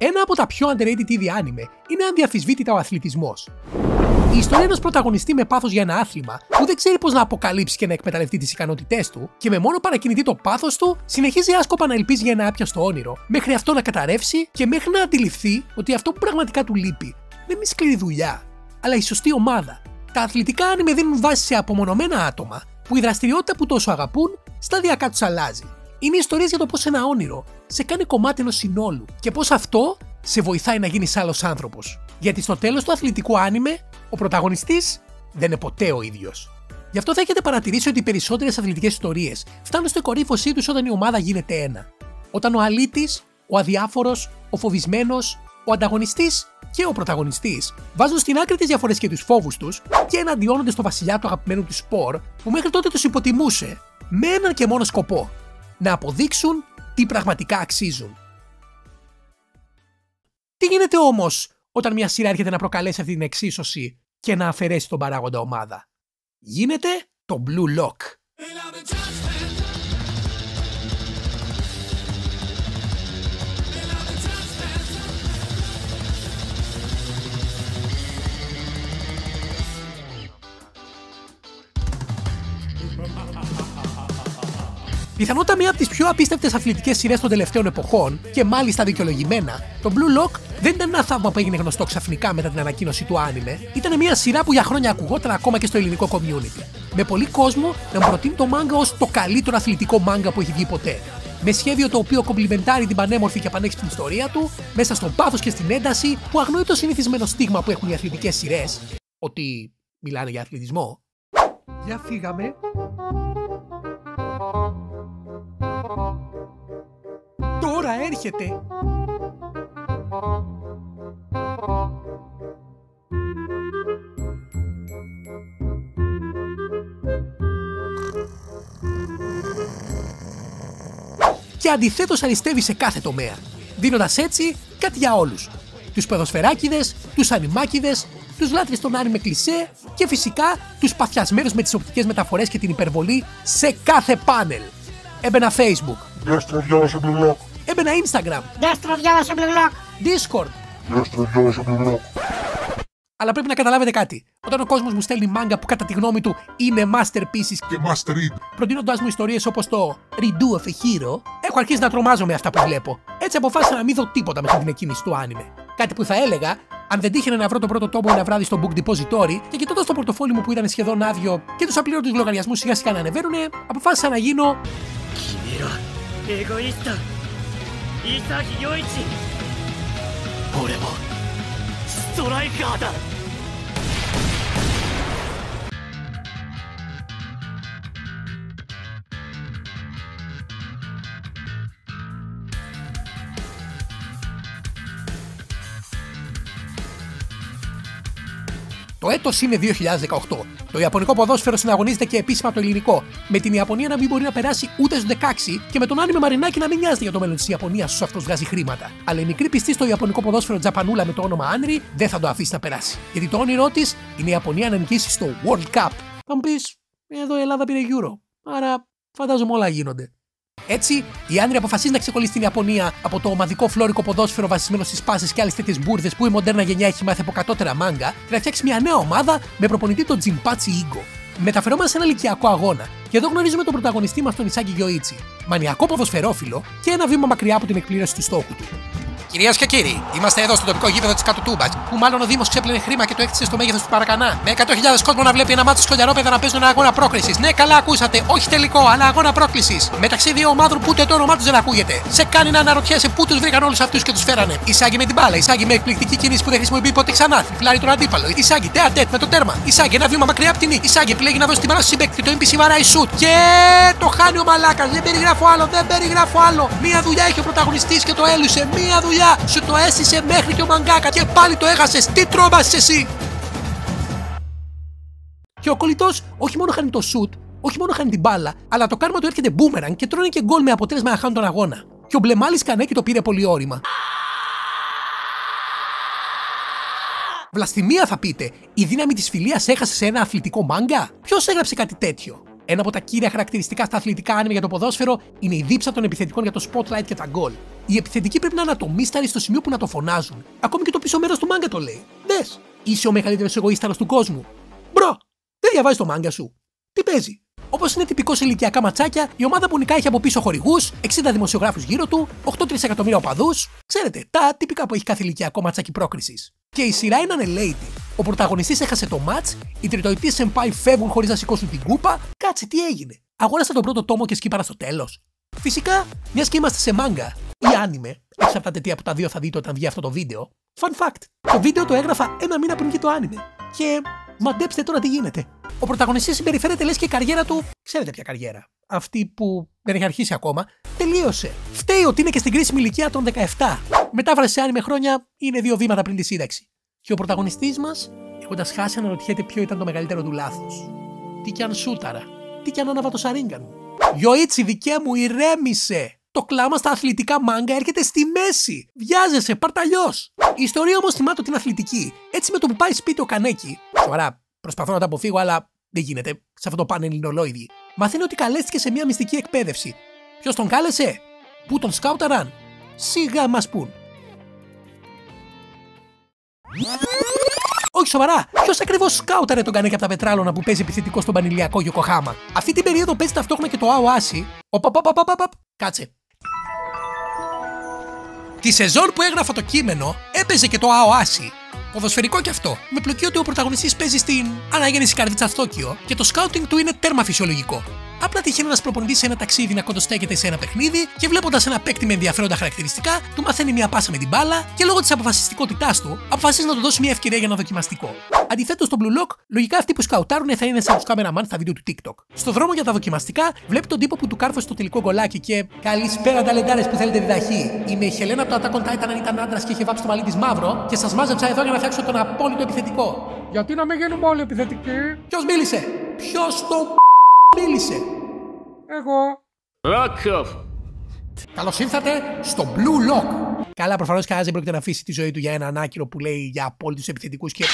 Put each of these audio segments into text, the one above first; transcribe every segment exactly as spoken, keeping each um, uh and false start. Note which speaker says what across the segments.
Speaker 1: Ένα από τα πιο underrated είδη anime είναι ανδιαφυσβήτητα ο αθλητισμός. Η ιστορία ενός πρωταγωνιστή με πάθος για ένα άθλημα που δεν ξέρει πώς να αποκαλύψει και να εκμεταλλευτεί τις ικανότητές του και με μόνο παρακινητή το πάθος του συνεχίζει άσκοπα να ελπίζει για ένα άπιαστο όνειρο, μέχρι αυτό να καταρρεύσει και μέχρι να αντιληφθεί ότι αυτό που πραγματικά του λείπει δεν είναι η σκληρή δουλειά, αλλά η σωστή ομάδα. Τα αθλητικά anime δίνουν βάση σε απομονωμένα άτομα που η δραστηριότητα που τόσο αγαπούν σταδιακά τους αλλάζει. Είναι ιστορίες για το πώς ένα όνειρο σε κάνει κομμάτι ενός συνόλου και πώς αυτό σε βοηθάει να γίνεις άλλος άνθρωπος. Γιατί στο τέλος του αθλητικού άνιμε, ο πρωταγωνιστής δεν είναι ποτέ ο ίδιος. Γι' αυτό θα έχετε παρατηρήσει ότι οι περισσότερες αθλητικές ιστορίες φτάνουν στο κορύφωσή τους όταν η ομάδα γίνεται ένα. Όταν ο αλήτης, ο αδιάφορος, ο φοβισμένος, ο ανταγωνιστής και ο πρωταγωνιστής βάζουν στην άκρη τις διαφορές και τους φόβους τους και εναντιώνονται στο βασιλιά του αγαπημένου του σπορ που μέχρι τότε τους υποτιμούσε με έναν και μόνο σκοπό: να αποδείξουν τι πραγματικά αξίζουν. Τι γίνεται όμως όταν μια σειρά έρχεται να προκαλέσει αυτή την εξίσωση και να αφαιρέσει τον παράγοντα ομάδα? Γίνεται το Blue Lock. Πιθανότατα μία από τις πιο απίστευτες αθλητικές σειρές των τελευταίων εποχών και μάλιστα δικαιολογημένα, το Blue Lock δεν ήταν ένα θαύμα που έγινε γνωστό ξαφνικά μετά την ανακοίνωση του άνιμε, ήταν μια σειρά που για χρόνια ακουγόταν ακόμα και στο ελληνικό community. Με πολύ κόσμο να μου προτείνει το μάγκα ως το καλύτερο αθλητικό μάγκα που έχει βγει ποτέ. Με σχέδιο το οποίο κομπλιμεντάρει την πανέμορφη και πανέξυπνη ιστορία του, μέσα στον πάθος και στην ένταση που αγνοεί το συνηθισμένο στίγμα που έχουν οι αθλητικές σειρές, ότι μιλάνε για αθλητισμό. Για φύγαμε. Τώρα έρχεται. Και αντιθέτως αριστεύει σε κάθε τομέα, δίνοντας έτσι κάτι για όλους. Τους ποδοσφαιράκηδες, τους ανιμάκηδες, τους λάτρεις των άνιμε κλισέ και φυσικά τους παθιασμένους με τις οπτικές μεταφορές και την υπερβολή σε κάθε πάνελ. Έμπαινα Facebook.
Speaker 2: Δέστρο διάβασε Blue Lock.
Speaker 1: Έμπαινα Instagram.
Speaker 3: Δέστρο διάβασε Blue Lock.
Speaker 1: Discord.
Speaker 2: Δέστρο διάβασε Blue Lock.
Speaker 1: Αλλά πρέπει να καταλάβετε κάτι. Όταν ο κόσμος μου στέλνει μάγκα που κατά τη γνώμη του είναι masterpieces
Speaker 2: Και must read.
Speaker 1: προτείνοντας μου ιστορίες όπως το Redo of a Hero, έχω αρχίσει να τρομάζω με αυτά που βλέπω. Έτσι αποφάσισα να μην δω τίποτα μέχρι την εκκίνηση του άνιμε. Κάτι που θα έλεγα, αν δεν τύχαινε να βρω το πρώτο τόμο ένα βράδυ στο Book Depository και κοιτώντας το πορτοφόλι μου που ήταν σχεδόν άδειο και τους απλήρωτους λογαριασμούς σιγά σιγά να ανεβαίνουνε, αποφάσισα να γίνω. Το έτος είναι δύο χιλιάδες δεκαοκτώ. Το ιαπωνικό ποδόσφαιρο συναγωνίζεται και επίσημα από το ελληνικό, με την Ιαπωνία να μην μπορεί να περάσει ούτε στους δεκαέξι και με τον άνιμε Μαρινάκι να μην νοιάζεται για το μέλλον της Ιαπωνίας όσο αυτός βγάζει χρήματα. Αλλά η μικρή πιστή στο ιαπωνικό ποδόσφαιρο Τζαπανούλα με το όνομα Άνρι δεν θα το αφήσει να περάσει. Γιατί το όνειρό της είναι η Ιαπωνία να νικήσει στο World Cup. Θα μου πεις, εδώ η Ελλάδα πήρε Euro. Άρα φαντάζομαι όλα γίνονται. Έτσι, η Άνρι αποφασίζει να ξεκολλήσει την Ιαπωνία από το ομαδικό φλόρικο ποδόσφαιρο βασισμένο στις πάσες και άλλες τέτοιες μπουρδες που η μοντέρνα γενιά έχει μάθει από κατώτερα μάγκα και να φτιάξει μια νέα ομάδα με προπονητή τον Τζιμπάτσι Ίγκο. Μεταφερόμαστε σε ένα ηλικιακό αγώνα και εδώ γνωρίζουμε τον πρωταγωνιστή μας τον Ισάκι Γιοίτσι, μανιακό ποδοσφαιρόφιλο και ένα βήμα μακριά από την εκπλήρωση του στόχου του. Κυρίες και κύριοι, είμαστε εδώ στο τοπικό γήπεδο της Κάτω Τούμπας, που μάλλον ο Δήμος ξέπλαινε χρήμα και το έκτισε στο μέγεθος του Παρακανά. Με εκατό χιλιάδες κόσμο να βλέπει ένα μάτσο σκολιαρόπεδα να παίζουν ένα αγώνα πρόκρισης. Ναι, καλά ακούσατε, όχι τελικό, αλλά αγώνα πρόκλησης. Μεταξύ δύο ομάδων που ούτε το όνομά τους δεν ακούγεται. Σε κάνει να αναρωτιέσαι πού τους βρήκαν όλους αυτούς και τους φέρανε. Ισάγει με την μπάλα, Ισάγει με εκπληκτική κίνηση που δεν χρησιμοποιεί ποτέ ξανά. Τριπλάρει τον αντίπαλο. Ισάγει τέα τέτ με το τέρμα. Ισάγει ένα βήμα μακριά από την νύχη. Ισάγει επιλέγει να δώσει την μπάλα στο συμπαίκτη. Το έμπι σι βαράει σουτ. Και το χάνει ο μαλάκας. Δεν περιγράφω άλλο, δεν περιγράφω άλλο. Μία δουλειά έχει ο πρωταγωνιστής και το έλυσε. Μία δουλειά σου το έστησε μέχρι και ο μαγκάκα και πάλι το έχασες. Τι τρόμασες εσύ! Και ο κολλητός όχι μόνο χάνει το σουτ, όχι μόνο χάνει την μπάλα, αλλά το κάρμα του έρχεται μπούμεραν και τρώνε και γκολ με αποτέλεσμα να χάνουν τον αγώνα. Και ο Μπλεμάλης Κανέκη το πήρε πολύ όρημα. Βλαστημία θα πείτε, η δύναμη της φιλίας έχασε σε ένα αθλητικό μάγκα. Ποιος έγραψε κάτι τέτοιο? Ένα από τα κύρια χαρακτηριστικά στα αθλητικά άνιμε για το ποδόσφαιρο είναι η δίψα των επιθετικών για το spotlight και τα γκολ. Οι επιθετικοί πρέπει να είναι ατομίσταροι στο σημείο που να το φωνάζουν. Ακόμη και το πίσω μέρος του μάγκα το λέει. Δες, είσαι ο μεγαλύτερος εγωίσταρος του κόσμου. Μπρο, δεν διαβάζει το μάγκα σου. Τι παίζει. Όπως είναι τυπικό σε ηλικιακά ματσάκια, η ομάδα που νικά έχει από πίσω χορηγούς, εξήντα δημοσιογράφους γύρω του, οκτώ τρισεκατομμύρια οπαδούς. Ξέρετε, τα τυπικά που έχει κάθε ηλικιακό ματσάκι πρόκρισης. Και η σειρά είναι ανελαίτη. Ο πρωταγωνιστής έχασε το μάτς, οι τριτοετοί σενπάι φεύγουν χωρίς να σηκώσουν την κούπα. Κάτσε, τι έγινε. Αγόρασα τον πρώτο τόμο και σκύπαρα στο τέλος. Φυσικά, μιας και είμαστε σε μάγκα ή άνιμε, εξαρτάται τι από τα δύο θα δείτε όταν βγει αυτό το βίντεο. Fun fact: το βίντεο το έγραφα ένα μήνα πριν και το άνιμε. Και μαντέψτε τώρα τι γίνεται. Ο πρωταγωνιστής συμπεριφέρεται λες και η καριέρα του, ξέρετε ποια καριέρα, αυτή που δεν έχει αρχίσει ακόμα, τελείωσε. Φταίει ότι είναι και στην κρίσιμη ηλικία των δεκαεπτά. Μετάφραση σε άνιμε χρόνια είναι δύο βήματα πριν τη σύνταξη. Και ο πρωταγωνιστής μας, έχοντας χάσει, αναρωτιέται ποιο ήταν το μεγαλύτερο του λάθος. Τι κι αν σούταρα, τι κι αν άναβα το σαρίγκαν μου. Γιοίτσι, δικέ μου, ηρέμησε! Το κλάμα στα αθλητικά μάγκα έρχεται στη μέση. Βιάζεσαι, παρταλιός. Η ιστορία όμως θυμάται την αθλητική. Έτσι με το που πάει σπίτι ο Κανέκι. Σοβαρά, προσπαθώ να τα αποφύγω, αλλά δεν γίνεται. Σε αυτό το πάνε ελληνολόιδι. Μαθαίνει ότι καλέστηκε σε μια μυστική εκπαίδευση. Ποιος τον κάλεσε? Πού τον σκάουταραν? Σιγά μας πουν. Όχι, σοβαρά. Ποιος ακριβώς σκάουταρε τον Κανέκι από τα πετράλωνα που παίζει επιθετικό στον πανηλιακό Γιοκοχάμα? Αυτή την περίοδο παίζει ταυτόχρονα και το Αοάσι. Οπαπαπαπαπαπ. Κάτσε. Τη σεζόν που έγραφα το κείμενο έπαιζε και το Αοάσι. Ποδοσφαιρικό κι αυτό. Με πλοκή ότι ο πρωταγωνιστής παίζει στην αναγέννηση καρδίτσα στο Τόκιο και το σκάουτινγκ του είναι τέρμα φυσιολογικό. Απλά τυχαίνει ένα προπονητής σε ένα ταξίδι να κοντοστέκεται σε ένα παιχνίδι και βλέποντας ένα παίκτη με ενδιαφέροντα χαρακτηριστικά, του μαθαίνει μια πάσα με την μπάλα και λόγω της αποφασιστικότητάς του αποφασίζει να του δώσει μια ευκαιρία για ένα δοκιμαστικό. Αντιθέτως, στο Blue Lock, λογικά αυτοί που σκαουτάρουν θα είναι σαν τους κάμεραμαν στα βίντεο του TikTok. Στο δρόμο για τα δοκιμαστικά, βλέπει τον τύπο που του κάρφωσε το τελικό γκολάκι και καλησπέρα ταλεντάρες που θέλετε διδαχή. Είμαι η Χελένα από το Attack on Titan αν ήταν άντρας και είχε βάψει το μαλλί της μαύρο και σας μάζεψα εδώ για να φτιάξω τον απόλυτο επιθετικό.
Speaker 3: Γιατί να μην γίνουμε όλοι επιθετικοί?
Speaker 1: Ποιος μίλησε? Ποιος το μίλησε?
Speaker 3: Εγώ.
Speaker 4: Rock off.
Speaker 1: Καλώς ήρθατε στο Blue Lock. Καλά, προφανώς κανένας δεν πρόκειται να αφήσει τη ζωή του για έναν άκυρο που λέει για απόλυτους επιθετικούς και.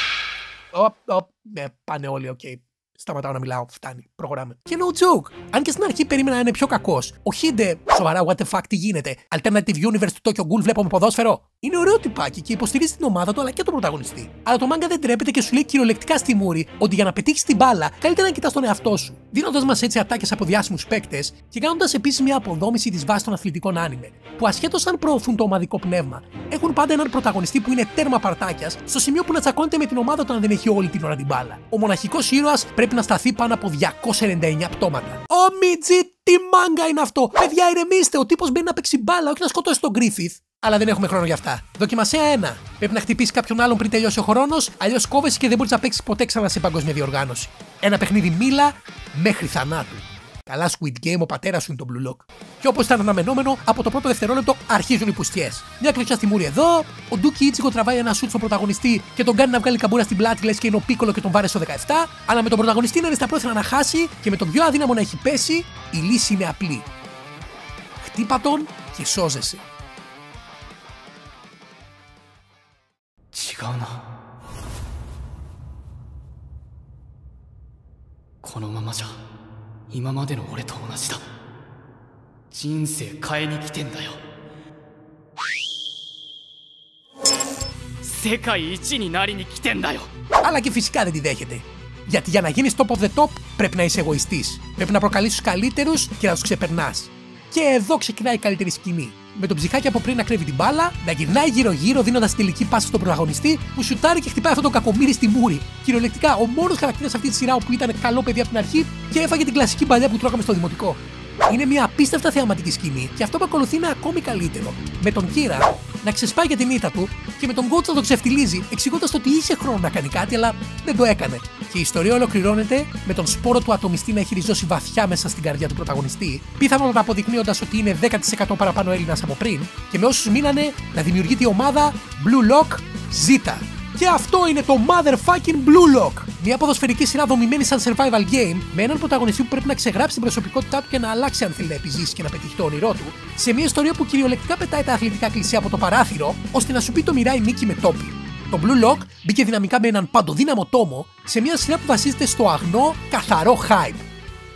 Speaker 1: Οπ, οπ, ναι, πάνε όλοι, οκ. Okay. Σταματάω να μιλάω, φτάνει, προχωράμε. Και no joke, αν και στην αρχή περίμενα να είναι πιο κακός. Ο Χίντε, σοβαρά, what the fuck, τι γίνεται? Alternative Universe του Tokyo Ghoul βλέπω με ποδόσφαιρο. Είναι ωραίο τυπάκι και υποστηρίζει την ομάδα του αλλά και τον πρωταγωνιστή. Αλλά το μάγκα δεν τρέπεται και σου λέει κυριολεκτικά στη μούρη ότι για να πετύχεις την μπάλα καλύτερα να κοιτάς τον εαυτό σου. Δίνοντας μας έτσι ατάκες από διάσημους παίκτες και κάνοντας επίσης μια αποδόμηση της βάσης των αθλητικών άνιμε. Που ασχέτως αν προωθούν το ομαδικό πνεύμα, έχουν πάντα έναν πρωταγωνιστή που είναι τέρμα παρτάκιας στο σημείο που να τσακώνεται με την ομάδα του αν δεν έχει όλη την ώρα την μπάλα. Ο μοναχικός ήρωας πρέπει να σταθεί πάνω από διακόσια ενενήντα εννέα πτώματα. Ω Μιτζι, τι μάγκα είναι αυτό! Παιδιά, ηρεμήστε, ο τύπος μπαίνει να παίξει μπάλα, όχι να σκοτώσει τον Γκρίφιθ. Αλλά δεν έχουμε χρόνο για αυτά. Δοκιμασία ένα. Πρέπει να χτυπήσει κάποιον άλλον πριν τελειώσει ο χρόνος, αλλιώς κόβεσαι και δεν μπορείς να παίξεις ποτέ ξανά σε παγκόσμια διοργάνωση. Ένα παιχνίδι μίλα μέχρι θανάτου. Καλά, Squid Game, ο πατέρας σου είναι το Blue Lock. Και όπως ήταν αναμενόμενο, από το πρώτο δευτερόλεπτο αρχίζουν οι πουστιές. Μια κλωτσιά στη μούρη εδώ, ο Ντούκι Ιτσικο τραβάει ένα σουτ στον πρωταγωνιστή και τον κάνει να βγάλει καμπούρα στην πλάτη, λες και είναι ο Πίκολο και τον βάρε στο δεκαεπτά. Αλλά με τον πρωταγωνιστή να είναι στα πρόθυρα να χάσει και με τον πιο αδύναμο να έχει πέσει, η λύση είναι απλή. Χτύπα τον και σώζεσαι.
Speaker 4: 違うな。このままじゃ今までの俺と同じだ。人生変えに来てんだよ。世界一になりに来てんだよ。
Speaker 1: Αλλά και φυσικά δεν τη δέχεται. Γιατί για να γίνεις top of the top πρέπει να είσαι εγωιστής. Πρέπει να προκαλείς τους καλύτερους και να τους ξεπερνάς. Και εδώ ξεκινάει η καλύτερη σκηνή. Με τον ψυχάκι από πριν να κρύβει την μπάλα, να γυρνάει γύρω-γύρω δίνοντας τελική πάση στον πρωταγωνιστή που σουτάρει και χτυπάει αυτόν τον κακομοίρη στη μούρη. Κυριολεκτικά, ο μόνος χαρακτήρας αυτή τη σειρά που ήταν καλό παιδί από την αρχή και έφαγε την κλασική παλιά που τρώγαμε στο δημοτικό. Είναι μια απίστευτα θεαματική σκηνή και αυτό που ακολουθεί είναι ακόμη καλύτερο. Με τον Κύρα να ξεσπάει για την ήττα του και με τον coach να τον ξεφτιλίζει, εξηγώντας ότι είχε χρόνο να κάνει κάτι, αλλά δεν το έκανε. Και η ιστορία ολοκληρώνεται με τον σπόρο του ατομιστή να έχει ριζώσει βαθιά μέσα στην καρδιά του πρωταγωνιστή, πιθανότατα αποδεικνύοντας ότι είναι δέκα τοις εκατό παραπάνω Έλληνας από πριν, και με όσους μείνανε να δημιουργείται η ομάδα Blue Lock Z. Και αυτό είναι το motherfucking Blue Lock! Μια ποδοσφαιρική σειρά δομημένη σαν survival game, με έναν πρωταγωνιστή που πρέπει να ξεγράψει την προσωπικότητά του και να αλλάξει αν θέλει να επιζήσει και να πετύχει το όνειρό του, σε μια ιστορία που κυριολεκτικά πετάει τα αθλητικά κλισέ από το παράθυρο, ώστε να σου πει το μοιράει νίκη με τόπι. Το Blue Lock μπήκε δυναμικά με έναν παντοδύναμο τόμο σε μια σειρά που βασίζεται στο αγνό, καθαρό hype.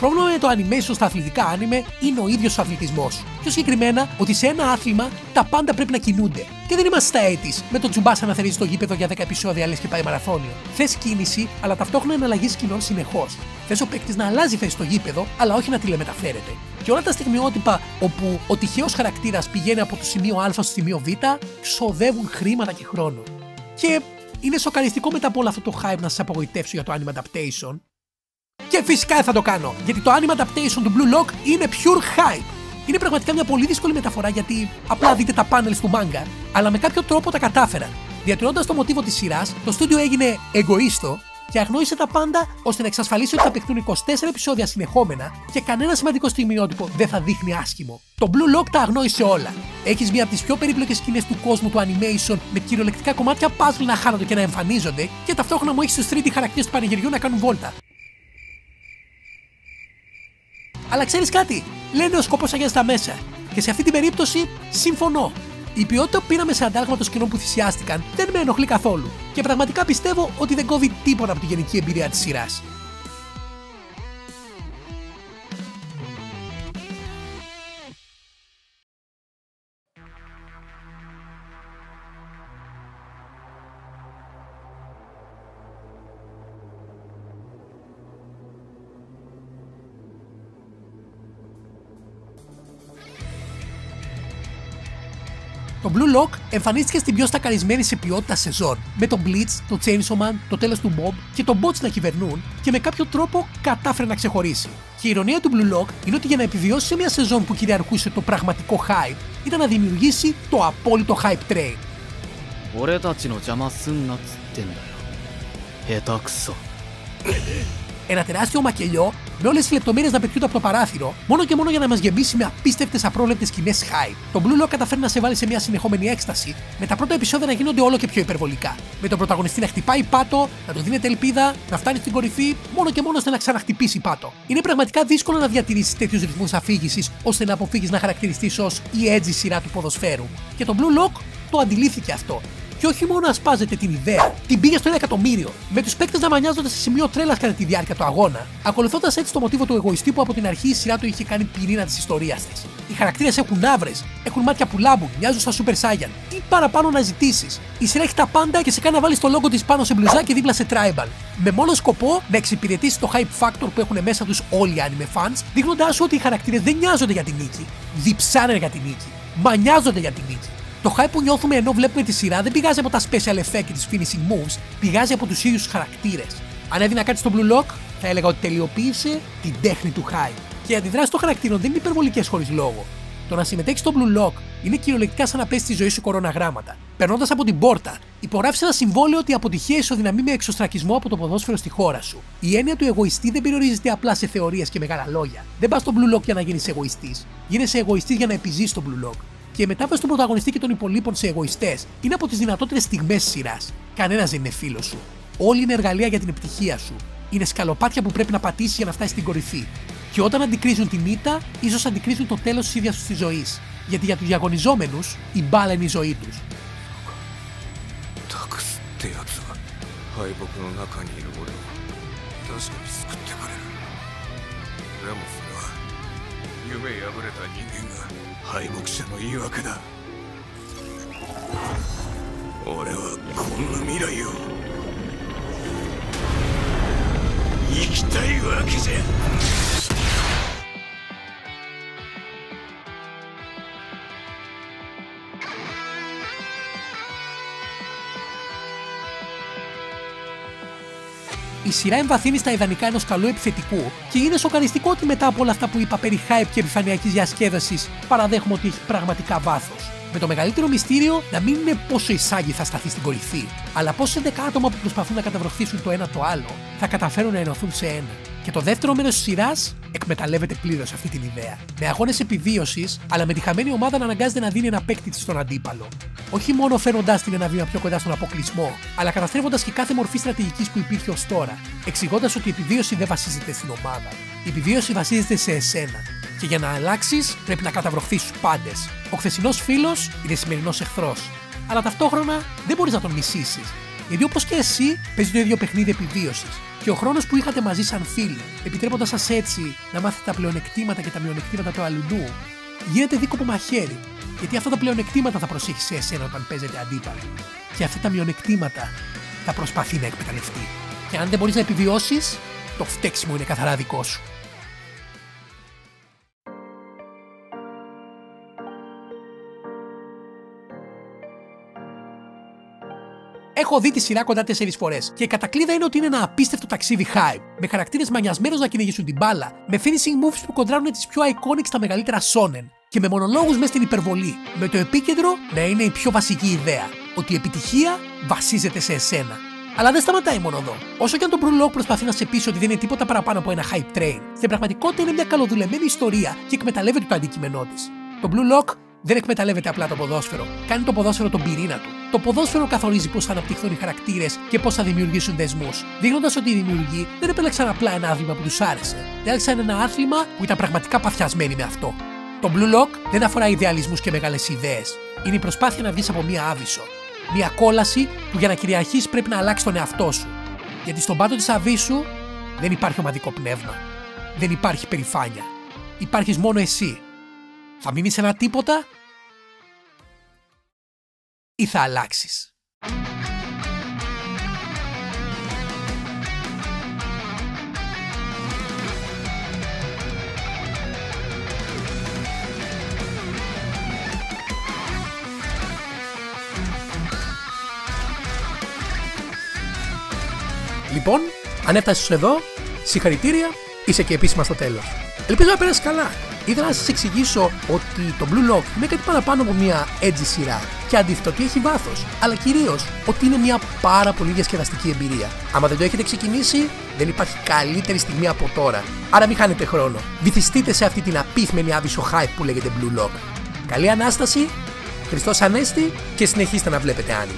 Speaker 1: πρόβλημα με το animation στα αθλητικά άνιμε είναι ο ίδιος ο αθλητισμός. Πιο συγκεκριμένα, ότι σε ένα άθλημα τα πάντα πρέπει να κινούνται. Και δεν είμαστε στα ογδόντα με τον Τσουμπάσα να θερίζει το γήπεδο για δέκα επεισόδια λες και πάει μαραθώνιο. Θες κίνηση, αλλά ταυτόχρονα εναλλαγή σκηνών συνεχώς. Θες ο παίκτης να αλλάζει θέση στο γήπεδο, αλλά όχι να τηλεμεταφέρεται. Και όλα τα στιγμιότυπα όπου ο τυχαίος χαρακτήρας πηγαίνει από το σημείο Α στο σημείο Β ξοδεύουν χρήματα και χρόνο. Και είναι σοκαριστικό μετά από όλο αυτό το hype να σας απογοητεύσω για το anime adaptation. Και φυσικά θα το κάνω, γιατί το anime adaptation του Blue Lock είναι pure hype. Είναι πραγματικά μια πολύ δύσκολη μεταφορά, γιατί απλά δείτε τα panels του manga, αλλά με κάποιο τρόπο τα κατάφεραν. Διατηρώντας το μοτίβο της σειράς, το στούντιο έγινε εγωίστο και αγνόησε τα πάντα ώστε να εξασφαλίσει ότι θα παιχτούν είκοσι τέσσερα επεισόδια συνεχόμενα και κανένα σημαντικό στιγμιότυπο δεν θα δείχνει άσχημο. Το Blue Lock τα αγνόησε όλα. Έχεις μία από τις πιο περίπλοκες σκηνές του κόσμου του animation με κυριολεκτικά κομμάτια puzzle να χάνονται και να εμφανίζονται, και ταυτόχρονα μου έχεις τους θρι ντι χαρακτήρες του πανηγυριού να κάνουν βόλτα. Αλλά ξέρεις κάτι, λένε ο σκοπός αγιάζει τα μέσα. Και σε αυτή την περίπτωση συμφωνώ. Η ποιότητα που πήραμε σε αντάλλαγμα των σκηνών που θυσιάστηκαν δεν με ενοχλεί καθόλου. Και πραγματικά πιστεύω ότι δεν κόβει τίποτα από τη γενική εμπειρία της σειράς. Το Blue Lock εμφανίστηκε στην πιο στακαρισμένη σε ποιότητα σεζόν, με τον Bleach, το Chainsaw Man, το τέλος του Mob και τον Bots να κυβερνούν, και με κάποιο τρόπο κατάφερε να ξεχωρίσει. Και η ηρωνία του Blue Lock είναι ότι για να επιβιώσει σε μια σεζόν που κυριαρχούσε το πραγματικό hype, ήταν να δημιουργήσει το απόλυτο hype train. Ένα τεράστιο μακελιό με όλες τις λεπτομέρειες να πετιούνται από το παράθυρο, μόνο και μόνο για να μας γεμίσει με απίστευτες απρόβλεπτες σκηνές hype. Το Blue Lock καταφέρει να σε βάλει σε μια συνεχόμενη έκσταση, με τα πρώτα επεισόδια να γίνονται όλο και πιο υπερβολικά. Με τον πρωταγωνιστή να χτυπάει πάτο, να του δίνεται ελπίδα, να φτάνει στην κορυφή, μόνο και μόνο ώστε να ξαναχτυπήσει πάτο. Είναι πραγματικά δύσκολο να διατηρήσεις τέτοιους ρυθμούς αφήγησης ώστε να αποφύγεις να χαρακτηριστείς ως η edgy σειρά του ποδοσφαίρου. Και το Blue Lock το αντιλήφθηκε αυτό. Και όχι μόνο να σπάζεται την ιδέα, την πήγε στο ένα εκατομμύριο, με τους παίκτες να μανιάζονται σε σημείο τρέλας κατά τη διάρκεια του αγώνα, ακολουθώντας έτσι το μοτίβο του εγωιστή που από την αρχή η σειρά του είχε κάνει πυρήνα της ιστορίας της. Οι χαρακτήρες έχουν άβρες, έχουν μάτια που λάμπουν, μοιάζουν στα Super Saiyan. Τι παραπάνω να ζητήσεις? Η σειρά έχει τα πάντα και σε κάνει να βάλεις το λόγο της πάνω σε μπλουζάκι δίπλα σε tribal. Με μόνο σκοπό να εξυπηρετήσει το hype factor που έχουν μέσα τους όλοι οι anime fans, δείχνοντάς σου ότι οι χαρακτήρες δεν νοιάζονται για την νίκη, διψάνε για την νίκη, μανιάζονται για την νίκη. Το hype που νιώθουμε ενώ βλέπουμε τη σειρά δεν πηγάζει από τα special effects και τις finishing moves, πηγάζει από τους ίδιους τους χαρακτήρες. Αν έδινα κάτι στο Blue Lock, θα έλεγα ότι τελειοποίησε την τέχνη του hype. Και οι αντιδράσεις των χαρακτήρων δεν είναι υπερβολικές χωρίς λόγο. Το να συμμετέχεις στο Blue Lock είναι κυριολεκτικά σαν να πέσει τη ζωή σου κοροναγράμματα. Περνώντας από την πόρτα, υπογράφεις ένα συμβόλαιο ότι η αποτυχία ισοδυναμεί με εξωστρακισμό από το ποδόσφαιρο στη χώρα σου. Η έννοια του εγωιστή δεν περιορίζεται απλά σε θεωρίες και μεγάλα λόγια. Δεν πας στο Blue Lock για να γίνεις εγωιστής. Γίνεσαι εγωιστής για να επιζήσεις στο Blue Lock. Και η μετάβαση του πρωταγωνιστή και των υπολείπων σε εγωιστές είναι από τις δυνατότερες στιγμές της σειράς. Κανένας δεν είναι φίλος σου. Όλοι είναι εργαλεία για την επιτυχία σου. Είναι σκαλοπάτια που πρέπει να πατήσεις για να φτάσεις στην κορυφή. Και όταν αντικρίζουν την ήττα, ίσως αντικρίζουν το τέλος της ίδιας τους της ζωής. Γιατί για τους διαγωνιζόμενους, η μπάλα είναι η ζωή τους. Η σειρά εμβαθύνει στα ιδανικά ενός καλού επιθετικού και είναι σοκαριστικό ότι μετά από όλα αυτά που είπα περί hype και επιφανειακής διασκέδασης παραδέχομαι ότι έχει πραγματικά βάθος. Με το μεγαλύτερο μυστήριο να μην είναι πόσο η Σάγκη θα σταθεί στην κορυφή, αλλά πόσο δέκα άτομα που προσπαθούν να καταβροχθήσουν το ένα το άλλο θα καταφέρουν να ενωθούν σε ένα. Και το δεύτερο μέρος της σειράς εκμεταλλεύεται πλήρως αυτή την ιδέα. Με αγώνες επιβίωσης, αλλά με τη χαμένη ομάδα να αναγκάζεται να δίνει ένα παίκτη της στον αντίπαλο. Όχι μόνο φέρνοντάς την ένα βήμα πιο κοντά στον αποκλεισμό, αλλά καταστρέφοντας και κάθε μορφή στρατηγικής που υπήρχε ως τώρα, εξηγώντας ότι η επιβίωση δεν βασίζεται στην ομάδα. Η επιβίωση βασίζεται σε εσένα. Και για να αλλάξεις, πρέπει να καταβροχθείς τους πάντες. Ο χθεσινός φίλος είναι σημερινός εχθρός. Αλλά ταυτόχρονα δεν μπορείς να τον μισήσεις. Γιατί όπως και εσύ, παίζει το ίδιο παιχνίδι επιβίωσης. Και ο χρόνος που είχατε μαζί σαν φίλοι, επιτρέποντας σας έτσι να μάθετε τα πλεονεκτήματα και τα μειονεκτήματα του αλουνού, γίνεται δίκοπο μαχαίρι. Γιατί αυτά τα πλεονεκτήματα θα προσέχει σε εσένα όταν παίζετε αντίπαλοι. Και αυτά τα μειονεκτήματα θα προσπαθεί να εκμεταλλευτεί. Και αν δεν μπορείς να επιβιώσεις, το φταίξιμο είναι καθαρά δικό σου. Έχω δει τη σειρά κοντά τέσσερις φορές και η κατακλείδα είναι ότι είναι ένα απίστευτο ταξίδι hype, με χαρακτήρες μανιασμένους να κυνηγήσουν την μπάλα, με finishing moves που κοντράρουν τις πιο iconic στα μεγαλύτερα shonen και με μονολόγους μέσα στην υπερβολή, με το επίκεντρο να είναι η πιο βασική ιδέα, ότι η επιτυχία βασίζεται σε εσένα. Αλλά δεν σταματάει μόνο εδώ. Όσο και αν το Blue Lock προσπαθεί να σε πείσει ότι δεν είναι τίποτα παραπάνω από ένα hype train, στην πραγματικότητα είναι μια καλοδουλεμένη ιστορία και εκμεταλλεύεται το αντικείμενό της. Το Blue Lock δεν εκμεταλλεύεται απλά το ποδόσφαιρο, κάνει το ποδόσφαιρο τον πυρήνα του. Το ποδόσφαιρο καθορίζει πώς θα αναπτυχθούν οι χαρακτήρες και πώς θα δημιουργήσουν δεσμούς, δείχνοντας ότι οι δημιουργοί δεν επέλεξαν απλά ένα άθλημα που τους άρεσε, διάλεξαν ένα άθλημα που ήταν πραγματικά παθιασμένοι με αυτό. Το Blue Lock δεν αφορά ιδεαλισμούς και μεγάλες ιδέες. Είναι η προσπάθεια να βγεις από μία άβυσσο. Μία κόλαση που για να κυριαρχείς πρέπει να αλλάξει τον εαυτό σου. Γιατί στον πάτο της αβύσσου δεν υπάρχει ομαδικό πνεύμα. Δεν υπάρχει περηφάνεια. Υπάρχεις μόνο εσύ. Θα μείνεις ένα τίποτα ή θα αλλάξεις. Λοιπόν, αν έφτασες εδώ, συγχαρητήρια, είσαι και επίσημα στο τέλος. Ελπίζω να πέρασεις καλά. Ήθελα να σας εξηγήσω ότι το Blue Lock είναι κάτι παραπάνω από μια edgy σειρά και αντίθετα ότι έχει βάθος, αλλά κυρίως ότι είναι μια πάρα πολύ διασκεδαστική εμπειρία. Άμα δεν το έχετε ξεκινήσει, δεν υπάρχει καλύτερη στιγμή από τώρα. Άρα μην χάνετε χρόνο. Βυθιστείτε σε αυτή την απίθμενη άβυσσο hype που λέγεται Blue Lock. Καλή Ανάσταση, Χριστός Ανέστη και συνεχίστε να βλέπετε άνιμε.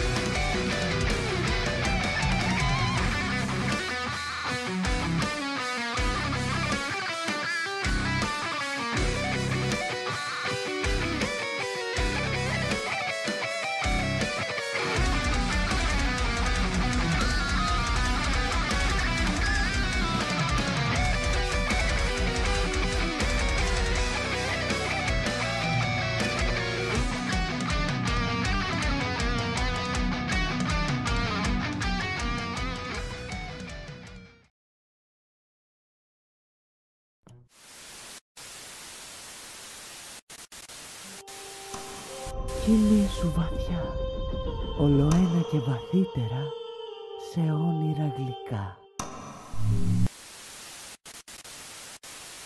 Speaker 5: Κοίλησου βαθιά, ολοένα και βαθύτερα, σε όνειρα γλυκά.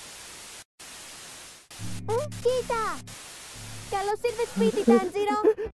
Speaker 6: Κοίτα! Καλώς ήρθες σπίτι, Τάντζιρο!